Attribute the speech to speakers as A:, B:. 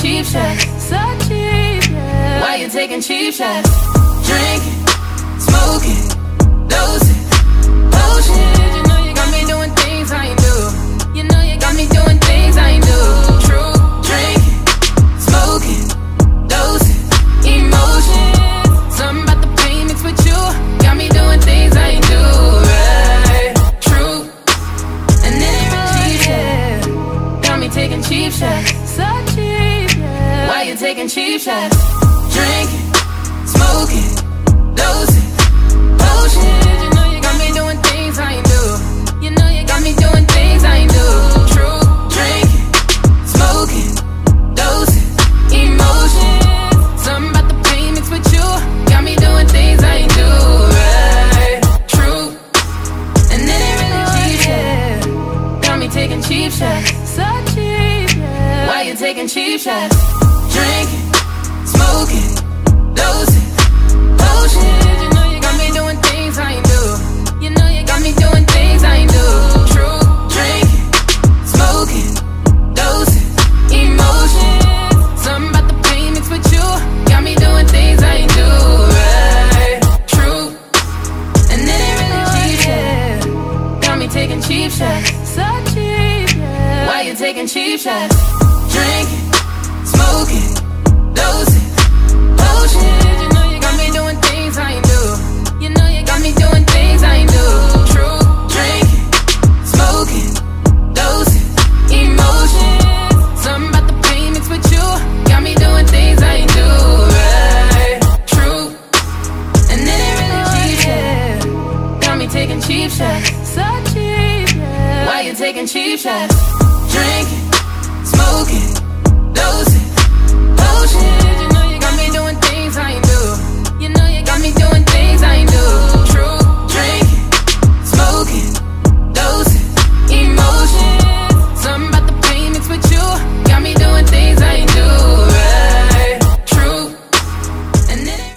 A: cheap shots? So cheap, yeah. Why you taking cheap shots? Drinking, smoking, dosing, potion. You know you got me doing things I ain't do. You know you got me doing things I ain't do. True, drinking, smoking, dosing, emotions. Something about the pain mixed with you got me doing things I ain't do. Right, true. And then it really cheap, got me taking cheap shots. So cheap, yeah. Why you taking cheap shots? Drinking, smoking, dosing, potion. You know you got me doing things I ain't do. You know you got me doing things I ain't do. True, drinking, smoking, dosing, emotions. Something about the pain mixed with you got me doing things I ain't do. Right, true. And then it really cheap, yeah. Got me taking cheap shots. So cheap, yeah. Why you taking cheap shots? Drinking, smoking, dosing, potion. You know you got me doing things I ain't do. You know you got me doing things I ain't do. True, drinking, smoking, dosing, emotions. Something about the pain mixed with you got me doing things I ain't do. Right, true. And then it really cheap, yeah. Got me taking cheap shots. So cheap, yeah. Why you taking cheap shots? Drinking, smoking, dosing, potion. You know you got me doing things I ain't do. You know you got me doing things I ain't do. True, drinking, smoking, dosing, emotions. Something about the pain mixed with you got me doing things I ain't do. Right, true. And then it really cheap, yeah. Got me taking cheap shots. So cheap, yeah. Why you taking cheap shots? Drinking, smoking, dosing,